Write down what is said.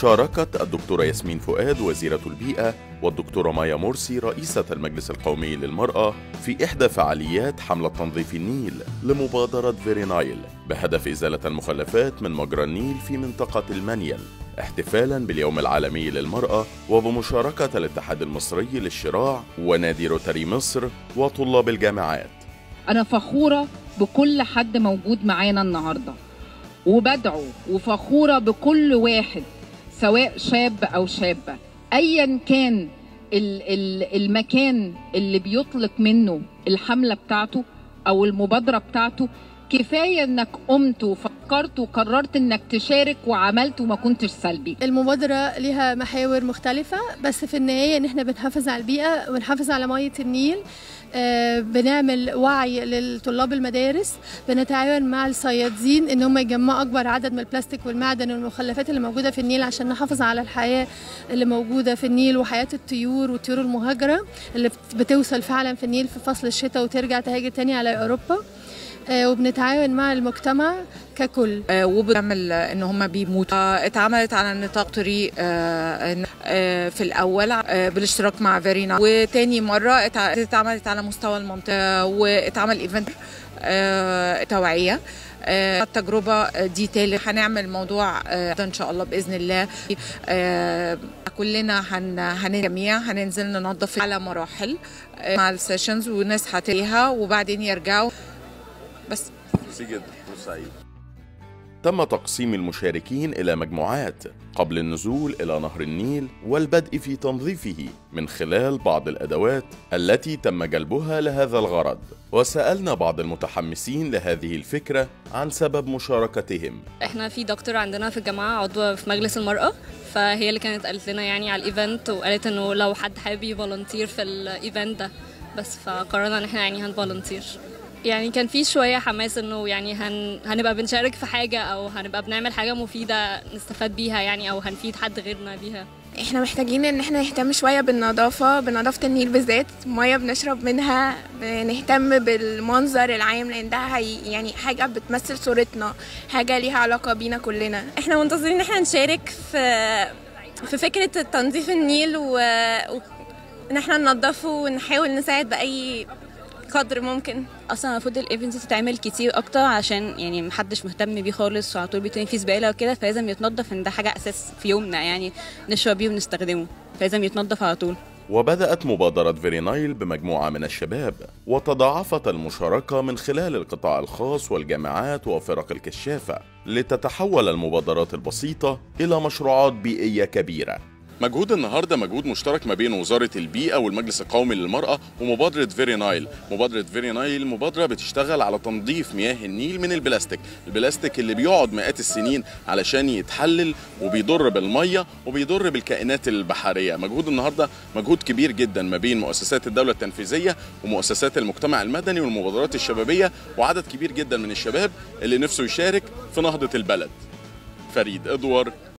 بمشاركة الدكتورة ياسمين فؤاد وزيرة البيئة والدكتورة مايا مرسي رئيسة المجلس القومي للمرأة في إحدى فعاليات حملة تنظيف النيل لمبادرة فيري نايل بهدف إزالة المخلفات من مجرى النيل في منطقة المنيل، احتفالاً باليوم العالمي للمرأة وبمشاركة الاتحاد المصري للشراع ونادي روتاري مصر وطلاب الجامعات. أنا فخورة بكل حد موجود معانا النهاردة، وبدعو وفخورة بكل واحد سواء شاب أو شابة أيا كان المكان اللي بيطلق منه الحملة بتاعته أو المبادرة بتاعته. كفاية انك قمت وفكرت وقررت انك تشارك وعملت وما كنتش سلبي. المبادرة لها محاور مختلفة، بس في النهاية ان احنا بنحافظ على البيئة ونحافظ على مية النيل. بنعمل وعي للطلاب المدارس، بنتعاون مع الصيادين ان هم يجمعوا اكبر عدد من البلاستيك والمعدن والمخلفات اللي موجودة في النيل عشان نحافظ على الحياة اللي موجودة في النيل وحياة الطيور والطيور المهاجرة اللي بتوصل فعلا في النيل في فصل الشتاء وترجع تهاجر تاني على اوروبا. وبنتعاون مع المجتمع ككل. وبنعمل ان هم بيموتوا. اتعملت على نطاق طريق في الاول بالاشتراك مع فيري نايل، وتاني مره اتعملت على مستوى المنطقه واتعمل ايفنت توعيه. التجربه دي تالت هنعمل موضوع ان شاء الله باذن الله. كلنا جميع هننزل ننظف على مراحل مع السيشنز وناس هتلاقيها وبعدين يرجعوا. بس جدا سعيد. تم تقسيم المشاركين إلى مجموعات قبل النزول إلى نهر النيل والبدء في تنظيفه من خلال بعض الأدوات التي تم جلبها لهذا الغرض. وسألنا بعض المتحمسين لهذه الفكرة عن سبب مشاركتهم. احنا في دكتور عندنا في الجامعة عضوة في مجلس المرأة، فهي اللي كانت قالت لنا يعني على الإيفنت، وقالت إنه لو حد حابب يفولنتير في الإيفنت ده، بس فقررنا إن احنا يعني هنفولنتير. يعني كان في شوية حماس انه يعني هنبقى بنشارك في حاجة او هنبقى بنعمل حاجة مفيدة نستفاد بيها يعني، او هنفيد حد غيرنا بيها. احنا محتاجين ان احنا نهتم شوية بنظافة النيل بالذات، مية بنشرب منها، نهتم بالمنظر العام لان ده يعني حاجة بتمثل صورتنا، حاجة ليها علاقة بينا كلنا. احنا منتظرين ان احنا نشارك في فكرة تنظيف النيل وان احنا ننظفه ونحاول نساعد بأي قدر ممكن. اصلا المفروض الايفنت تتعمل كتير اكتر عشان يعني محدش مهتم بيه خالص وعلى طول بيترمي فيه زباله وكده، فلازم يتنضف، ان ده حاجه اساس في يومنا يعني نشرب بيه ونستخدمه، فلازم يتنضف على طول. وبدأت مبادرة فيري نايل بمجموعة من الشباب، وتضاعفت المشاركة من خلال القطاع الخاص والجامعات وفرق الكشافة، لتتحول المبادرات البسيطة إلى مشروعات بيئية كبيرة. مجهود النهارده مجهود مشترك ما بين وزارة البيئة والمجلس القومي للمرأة ومبادرة فيري نايل. مبادرة فيري نايل مبادرة بتشتغل على تنظيف مياه النيل من البلاستيك اللي بيقعد مئات السنين علشان يتحلل وبيضر بالمية وبيضر بالكائنات البحرية. مجهود النهارده مجهود كبير جدا ما بين مؤسسات الدولة التنفيذية ومؤسسات المجتمع المدني والمبادرات الشبابية، وعدد كبير جدا من الشباب اللي نفسه يشارك في نهضة البلد. فريد إدوار،